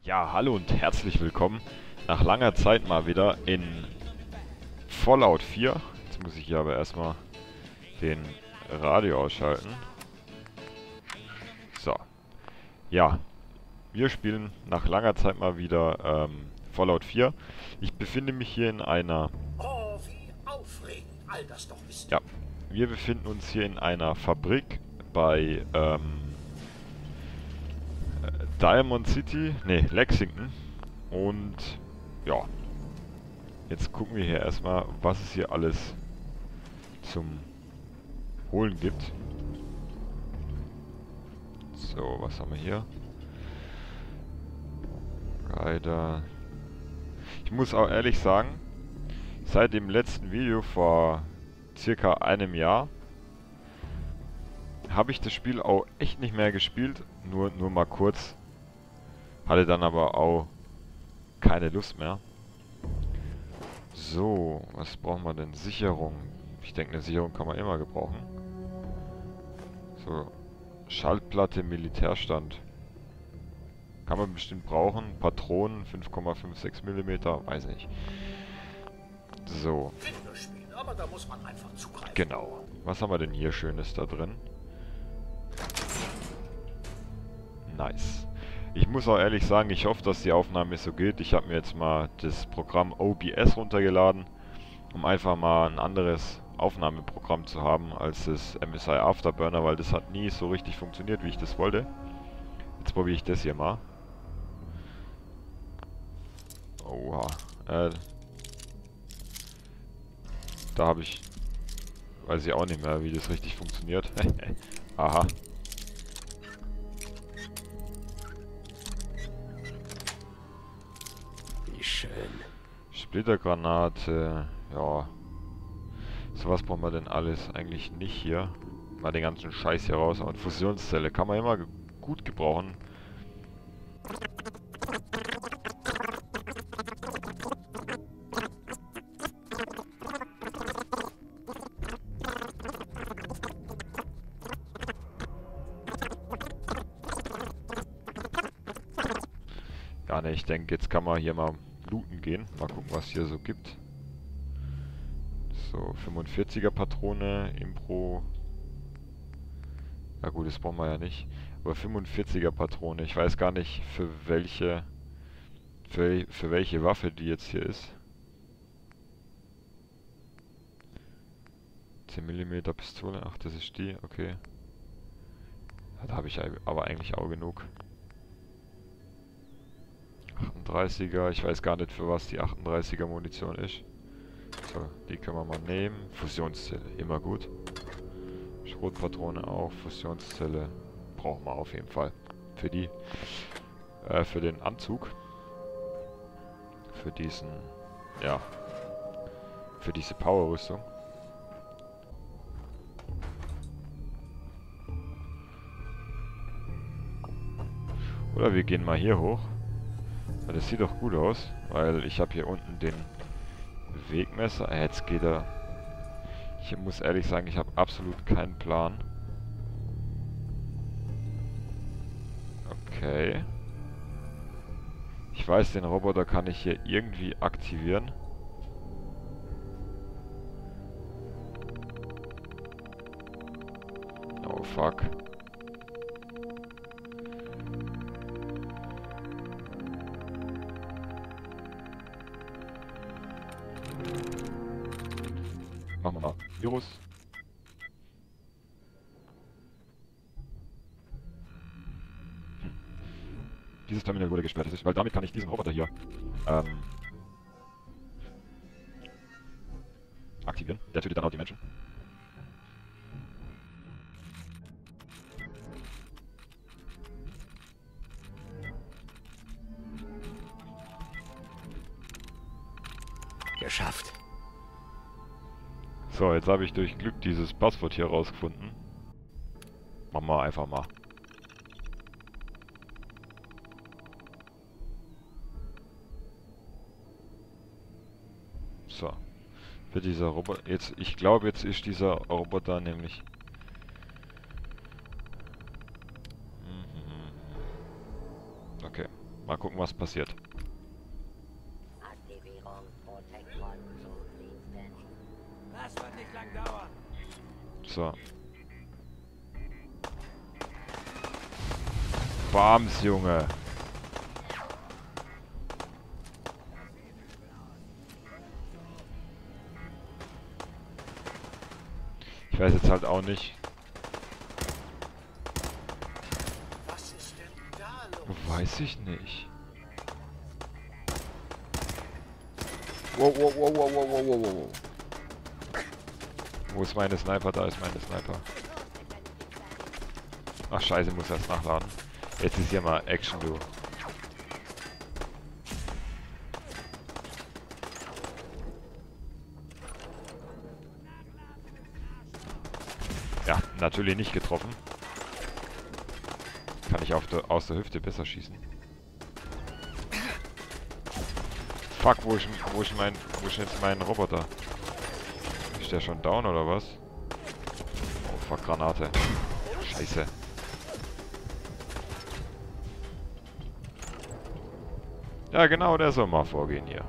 Ja, hallo und herzlich willkommen nach langer Zeit mal wieder in Fallout 4. Jetzt muss ich hier aber erstmal den Radio ausschalten. So. Ja, wir spielen nach langer Zeit mal wieder Fallout 4. Ich befinde mich hier in einer... Oh, wie aufregend all das doch ist. Ja, wir befinden uns hier in einer Fabrik bei Diamond City, ne, Lexington. Und ja, jetzt gucken wir hier erstmal, was es hier alles zum Holen gibt. So, was haben wir hier? Rider. Ich muss auch ehrlich sagen, seit dem letzten Video vor circa einem Jahr habe ich das Spiel auch echt nicht mehr gespielt. Nur mal kurz. Hatte dann aber auch keine Lust mehr. So, was brauchen wir denn? Sicherung. Ich denke, eine Sicherung kann man immer gebrauchen. So, Schaltplatte, Militärstand. Kann man bestimmt brauchen. Patronen, 5,56 mm, weiß nicht. So. Kinderspiel, aber da muss man einfach zugreifen. Genau. Was haben wir denn hier Schönes da drin? Nice. Ich muss auch ehrlich sagen, ich hoffe, dass die Aufnahme so geht. Ich habe mir jetzt mal das Programm OBS runtergeladen, um einfach mal ein anderes Aufnahmeprogramm zu haben als das MSI Afterburner, weil das hat nie so richtig funktioniert, wie ich das wollte. Jetzt probiere ich das hier mal. Oha. Da habe ich... Weiß ich auch nicht mehr, wie das richtig funktioniert. Aha. Wie schön. Splittergranate, ja. So was brauchen wir denn alles eigentlich nicht hier. Mal den ganzen Scheiß hier raus. Und Fusionszelle kann man immer gut gebrauchen. Ja, ne, ich denke, jetzt kann man hier mal looten gehen. Mal gucken, was hier so gibt. So, 45er Patrone, Impro. Ja gut, das brauchen wir ja nicht. Aber 45er Patrone, ich weiß gar nicht, für welche Waffe die jetzt hier ist. 10 mm Pistole, ach, das ist die, okay. Ja, da habe ich aber eigentlich auch genug. 38er, ich weiß gar nicht, für was die 38er Munition ist. So, die können wir mal nehmen. Fusionszelle, immer gut. Schrotpatrone auch, Fusionszelle brauchen wir auf jeden Fall. Für die, für den Anzug. Für diesen, ja, für diese Power-Rüstung. Oder wir gehen mal hier hoch. Ja, das sieht doch gut aus, weil ich habe hier unten den Wegmesser. Jetzt geht er. Ich muss ehrlich sagen, ich habe absolut keinen Plan. Okay. Ich weiß, den Roboter kann ich hier irgendwie aktivieren. Oh fuck. Machen wir mal Virus. Dieses Terminal wurde gesperrt, weil damit kann ich diesen Roboter hier aktivieren. Der tötet dann auch die Menschen. Geschafft. So, jetzt habe ich durch Glück dieses Passwort hier rausgefunden. Machen wir einfach mal. So. Für dieser Roboter. Jetzt, ich glaube, jetzt ist dieser Roboter nämlich. Okay. Mal gucken, was passiert. Das wird nicht lang dauern. So. Bams, Junge. Ich weiß jetzt halt auch nicht. Was ist denn da los? Weiß ich nicht. Wow, wow, wow, wow, wow, wow, wow, wow. Wo ist meine Sniper? Da ist meine Sniper. Ach scheiße, muss erst nachladen. Jetzt ist hier mal Action, du. Ja, natürlich nicht getroffen. Kann ich aus der Hüfte besser schießen. Fuck, wo ist jetzt mein Roboter? Ist der schon down oder was? Oh fuck, Granate. Scheiße. Ja genau, der soll mal vorgehen hier.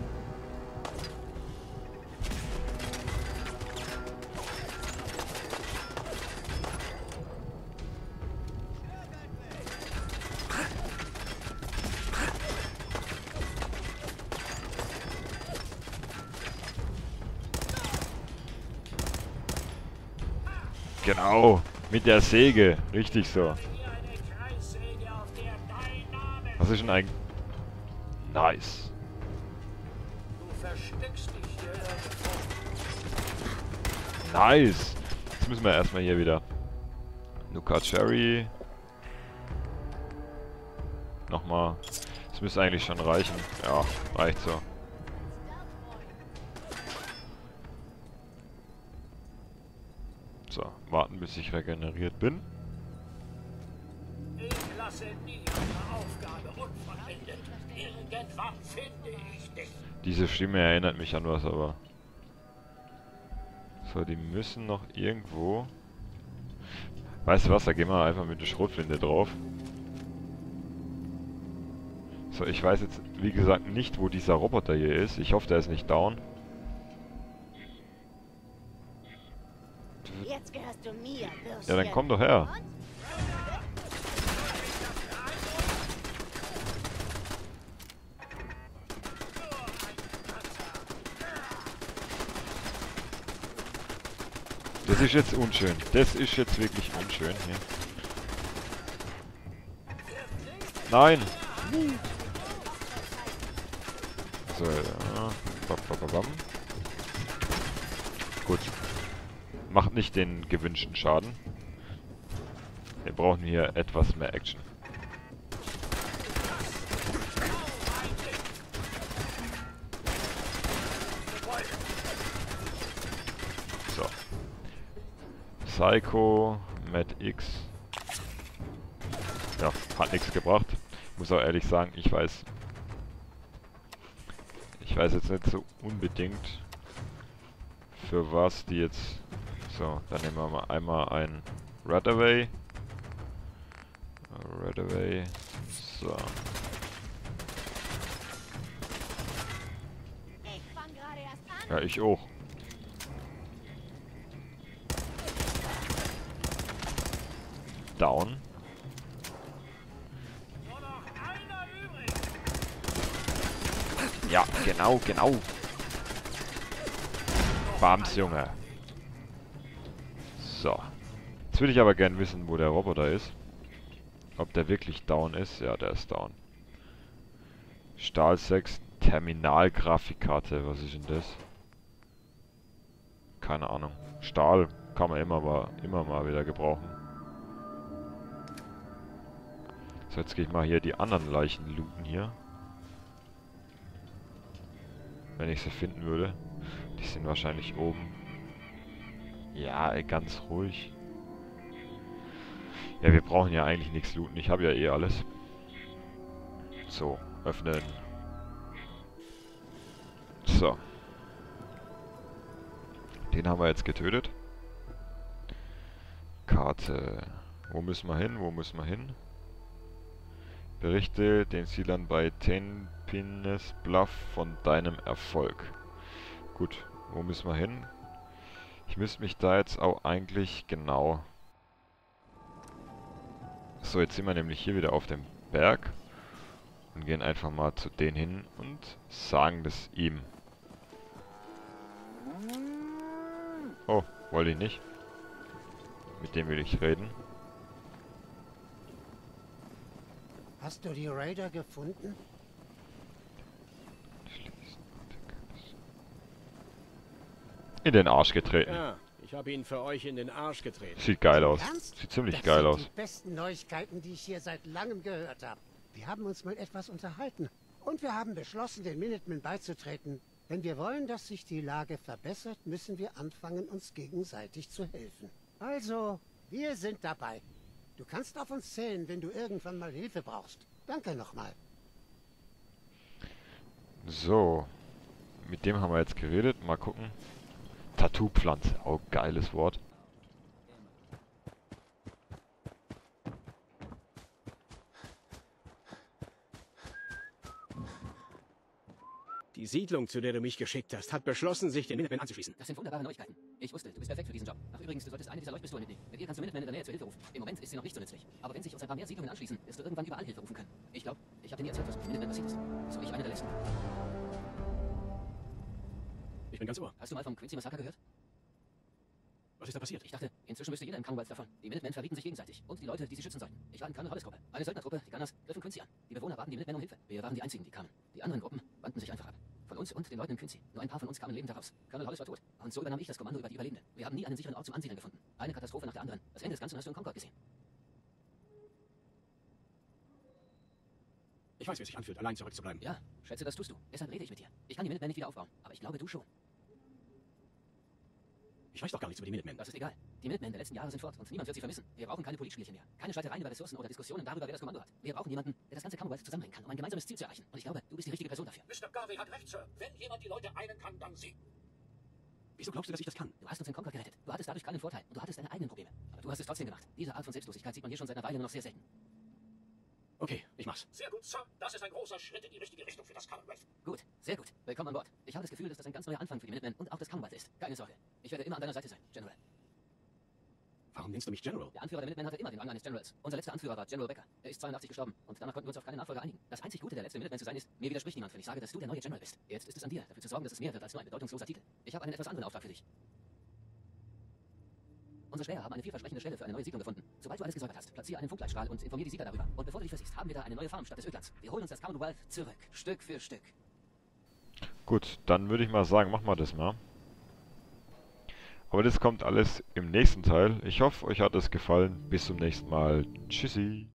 Genau, mit der Säge. Richtig so. Hier eine Kreissäge, auf der dein Name. Was ist denn eigentlich... Nice. Du versteckst dich hier irgendwo. Nice. Jetzt müssen wir erstmal hier wieder... Nuka Cherry. Nochmal. Das müsste eigentlich schon reichen. Ja, reicht so. So, warten bis ich regeneriert bin. Ich lasse nie eine Aufgabe unvollendet. Irgendwann finde ich dich. Diese Stimme erinnert mich an was, aber... So, die müssen noch irgendwo... Weißt du was, da gehen wir einfach mit der Schrotflinte drauf. So, ich weiß jetzt, wie gesagt, nicht, wo dieser Roboter hier ist. Ich hoffe, der ist nicht down. Jetzt gehörst du mir, Würstchen. Ja, dann komm doch her. Das ist jetzt unschön. Das ist jetzt wirklich unschön hier. Nein! So, ja. Bam. Gut. Macht nicht den gewünschten Schaden. Wir brauchen hier etwas mehr Action. So. Psycho, Mad X. Ja, hat nichts gebracht. Muss auch ehrlich sagen, ich weiß jetzt nicht so unbedingt, für was die jetzt... So, dann nehmen wir mal einmal ein Radaway. So. Ich fang gerade erst an. Ja, ich auch. Down. Nur noch einer übrig. Ja, genau. Bams, Junge. So. Jetzt würde ich aber gern wissen, wo der Roboter ist. Ob der wirklich down ist. Ja, der ist down. Stahl 6, Terminalgrafikkarte. Was ist denn das? Keine Ahnung. Stahl kann man immer mal wieder gebrauchen. So, jetzt gehe ich mal hier die anderen Leichen looten hier. Wenn ich sie finden würde. Die sind wahrscheinlich oben. Ja, ey, ganz ruhig. Ja, wir brauchen ja eigentlich nichts looten. Ich habe ja eh alles. So, öffnen. So. Den haben wir jetzt getötet. Karte. Wo müssen wir hin? Berichte den Siedlern bei Tenpines Bluff von deinem Erfolg. Gut, wo müssen wir hin? Ich müsste mich da jetzt auch eigentlich genau... So, jetzt sind wir nämlich hier wieder auf dem Berg. Und gehen einfach mal zu denen hin und sagen das ihm. Oh, wollte ich nicht. Mit dem will ich reden. Hast du die Raider gefunden? In den Arsch getreten. Ja, ich habe ihn für euch in den Arsch getreten. Sieht geil aus. Ernst? Sieht ziemlich Das geil sind aus. die besten Neuigkeiten, die ich hier seit langem gehört habe. Wir haben uns mal etwas unterhalten. Und wir haben beschlossen, den Minutemen beizutreten. Wenn wir wollen, dass sich die Lage verbessert, müssen wir anfangen, uns gegenseitig zu helfen. Also, wir sind dabei. Du kannst auf uns zählen, wenn du irgendwann mal Hilfe brauchst. Danke nochmal. So. Mit dem haben wir jetzt geredet. Mal gucken. Tattoo-Pflanze. Oh, geiles Wort. Die Siedlung, zu der du mich geschickt hast, hat beschlossen, sich den Minutemen anzuschließen. Das sind wunderbare Neuigkeiten. Ich wusste, du bist perfekt für diesen Job. Ach übrigens, du solltest eine dieser Leuchtpistolen mitnehmen. Mit ihr kannst du Minutemen in der Nähe zur Hilfe rufen. Im Moment ist sie noch nicht so nützlich. Aber wenn sich uns ein paar mehr Siedlungen anschließen, wirst du irgendwann überall Hilfe rufen können. Ich glaube, ich habe dir nie erzählt, was mit den Minutemen passiert ist. So ich eine der letzten. Ich bin ganz ohr. Hast du mal vom Quincy Massaker gehört? Was ist da passiert? Ich dachte, inzwischen wüsste jeder im Commonwealth davon. Die Minutemen verrieten sich gegenseitig. Und die Leute, die sie schützen sollten. Ich war in Colonel Hollis Gruppe. Eine Söldnertruppe, die Gunners, griffen Quincy an. Die Bewohner baten die Minutemen um Hilfe. Wir waren die einzigen, die kamen. Die anderen Gruppen wandten sich einfach ab. Von uns und den Leuten in Quincy. Nur ein paar von uns kamen lebend heraus. Colonel Hollis war tot. Und so übernahm ich das Kommando über die Überlebenden. Wir haben nie einen sicheren Ort zum Ansiedeln gefunden. Eine Katastrophe nach der anderen. Das Ende des Ganzen hast du in Concord gesehen. Ich weiß, wie es sich anfühlt, allein zurückzubleiben. Ja, schätze, das tust du. Deshalb rede ich mit dir. Ich kann die Minutemen nicht wieder aufbauen. Aber ich glaube, du schon. Ich weiß doch gar nichts über die Minutemen. Das ist egal. Die Minutemen der letzten Jahre sind fort und niemand wird sie vermissen. Wir brauchen keine Politspielchen mehr. Keine Streitereien über Ressourcen oder Diskussionen darüber, wer das Kommando hat. Wir brauchen jemanden, der das ganze Commonwealth zusammenbringen kann, um ein gemeinsames Ziel zu erreichen. Und ich glaube, du bist die richtige Person dafür. Mr. Garvey hat recht, Sir. Wenn jemand die Leute einen kann, dann Sie. Wieso glaubst du, dass ich das kann? Du hast uns in Concord gerettet. Du hattest dadurch keinen Vorteil und du hattest deine eigenen Probleme. Aber du hast es trotzdem gemacht. Diese Art von Selbstlosigkeit sieht man hier schon seit einer Weile nur noch sehr selten. Okay, ich mach's. Sehr gut, Sir. Das ist ein großer Schritt in die richtige Richtung für das Commonwealth. Gut, sehr gut. Willkommen an Bord. Ich habe das Gefühl, dass das ein ganz neuer Anfang für die Minutemen und auch das Commonwealth ist. Keine Sorge. Ich werde immer an deiner Seite sein, General. Warum nennst du mich General? Der Anführer der Minutemen hatte immer den Rang eines Generals. Unser letzter Anführer war General Becker. Er ist 82 gestorben und danach konnten wir uns auf keinen Nachfolger einigen. Das einzig Gute, der letzte Minuteman zu sein, ist, mir widerspricht niemand, wenn ich sage, dass du der neue General bist. Jetzt ist es an dir, dafür zu sorgen, dass es mehr wird als nur ein bedeutungsloser Titel. Ich habe einen etwas anderen Auftrag für dich. Unsere Späher haben eine vielversprechende Stelle für eine neue Siedlung gefunden. Sobald du alles gesäubert hast, platziere einen Funkleitstrahl und informiere die Siedler darüber. Und bevor du dich versiehst, haben wir da eine neue Farm statt des Ödlands. Wir holen uns das Commonwealth zurück, Stück für Stück. Gut, dann würde ich mal sagen, machen wir das mal. Aber das kommt alles im nächsten Teil. Ich hoffe, euch hat es gefallen. Bis zum nächsten Mal. Tschüssi.